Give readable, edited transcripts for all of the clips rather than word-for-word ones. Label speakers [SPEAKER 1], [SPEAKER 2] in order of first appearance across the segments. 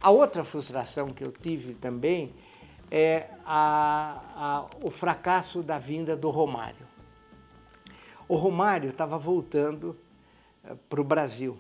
[SPEAKER 1] A outra frustração que eu tive também é o fracasso da vinda do Romário. O Romário estava voltando para o Brasil.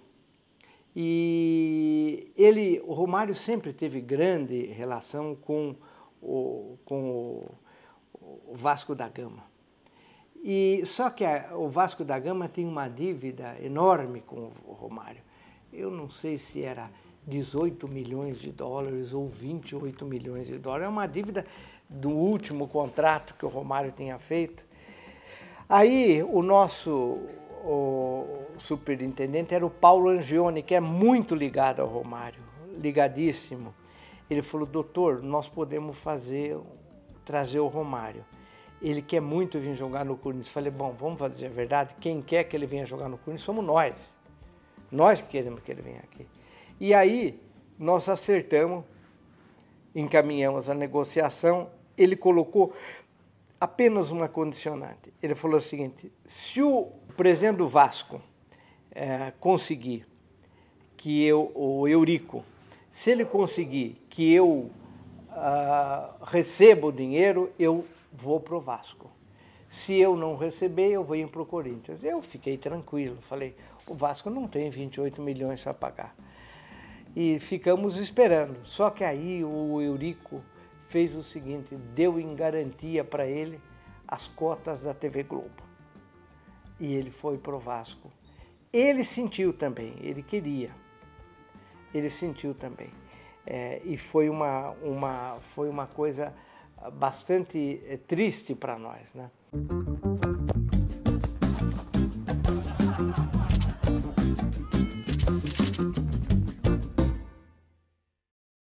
[SPEAKER 1] E o Romário sempre teve grande relação com o Vasco da Gama. Só que o Vasco da Gama tem uma dívida enorme com o Romário. Eu não sei se era 18 milhões de dólares ou 28 milhões de dólares. É uma dívida do último contrato que o Romário tinha feito. Aí o nosso superintendente era o Paulo Angione, que é muito ligado ao Romário, ligadíssimo. Ele falou: doutor, nós podemos trazer o Romário. Ele quer muito vir jogar no Corinthians. Falei: bom, vamos fazer a verdade, quem quer que ele venha jogar no Corinthians somos nós. Nós que queremos que ele venha aqui. E aí nós acertamos, encaminhamos a negociação, ele colocou apenas uma condicionante. Ele falou o seguinte: se o presidente do Vasco conseguir que o Eurico, se ele conseguir que eu receba o dinheiro, eu vou para o Vasco. Se eu não receber, eu venho para o Corinthians. Eu fiquei tranquilo, falei: o Vasco não tem 28 milhões para pagar. E ficamos esperando. Só que aí o Eurico fez o seguinte: deu em garantia para ele as cotas da TV Globo. E ele foi para o Vasco. Ele sentiu também, ele queria. Ele sentiu também. E foi uma coisa bastante triste para nós, né?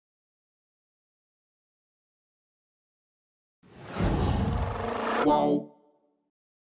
[SPEAKER 2] Wow.